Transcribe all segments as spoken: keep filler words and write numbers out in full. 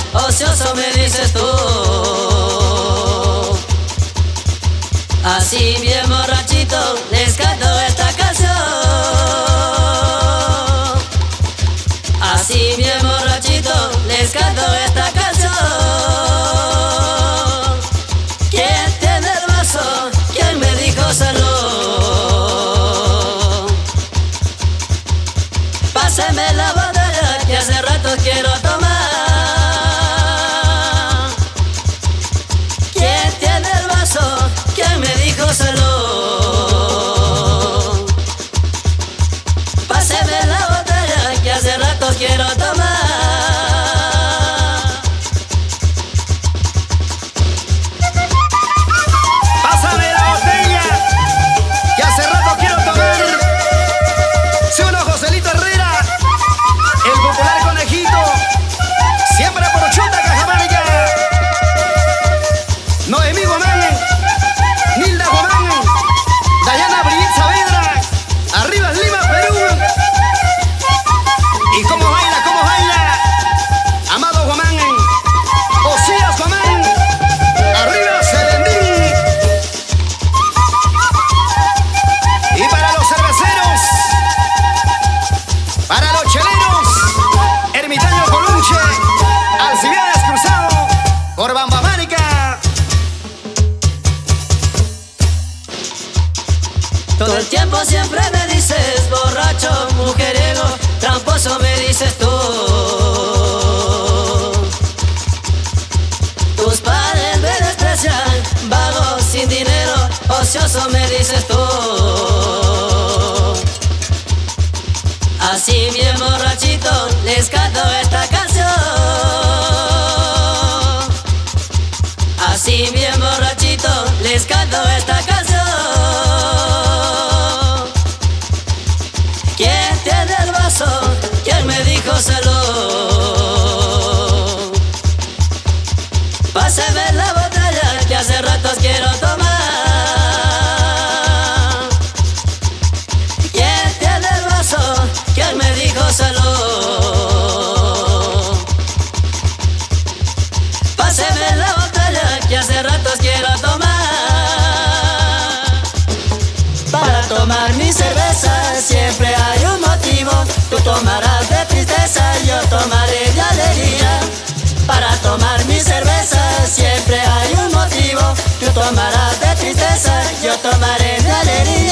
ocioso me dices tú. Así bien borrachito les canto esta canción. Así bien borrachito les canto esta canción. ¿Quién tiene el vaso? ¿Quién me dijo salud? Páseme la botella que hace rato quiero tomar. ¿Quién tiene el vaso? ¿Quién me dijo salud? Páseme la botella que hace rato quiero tomar. Pásame la botella que hace rato quiero tomar. Soy uno Joselito Herrera, el popular conejito, siempre por Chuta, Cajamarca. Noemí Guamán, Nilda Guamán, Dayana Brigitte Saavedra, arriba Lima, Perú. Y cómo baila, cómo baila, Amado Guamán, Osías Guamán, arriba Selendín. Y para los cerveceros, para los cheleros, Ermitaño Colunche, Alcibiades Cruzado, Corbambamánica. Todo el tiempo siempre me dices borracho, mujeriego, tramposo me dices tú. Tus padres me desprecian, vago, sin dinero, ocioso me dices tú. Así bien borrachito les canto esta canción. Así bien borrachito les canto esta canción. ¿Quién tiene el vaso? ¿Quién me dijo salud? Páseme la botella que hace ratos quiero tomar. ¿Quién tiene el vaso? ¿Quién me dijo salud? Páseme la botella que hace ratos quiero tomar. Para tomar mi cerveza siempre hay un motivo. Tú tomarás de tristeza, yo tomaré de alegría. Para tomar mi cerveza siempre hay un motivo. Tú tomarás de tristeza, yo tomaré de alegría.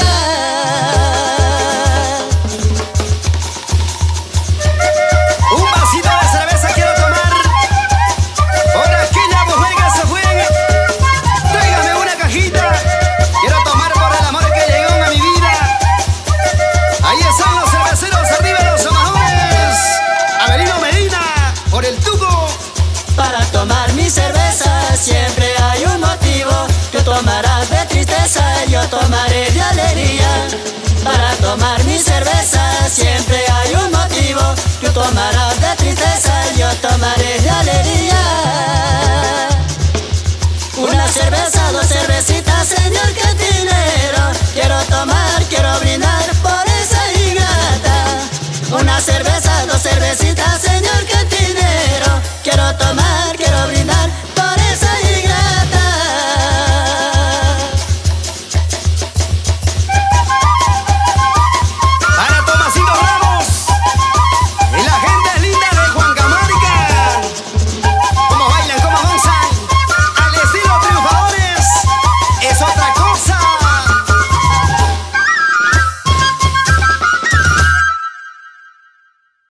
Un vasito de cerveza quiero tomar. Por aquella mujer que se fue. Tráigame una cajita. Quiero tomar por el amor que llegó a mi vida. Ahí están los cerveceros, arriba los amajones. Avelino Medina, por el tuco. Para tomar mi cerveza siempre hay un motivo. Tú tomarás de tristeza, yo tomaré de alegría. Para tomar mi cerveza siempre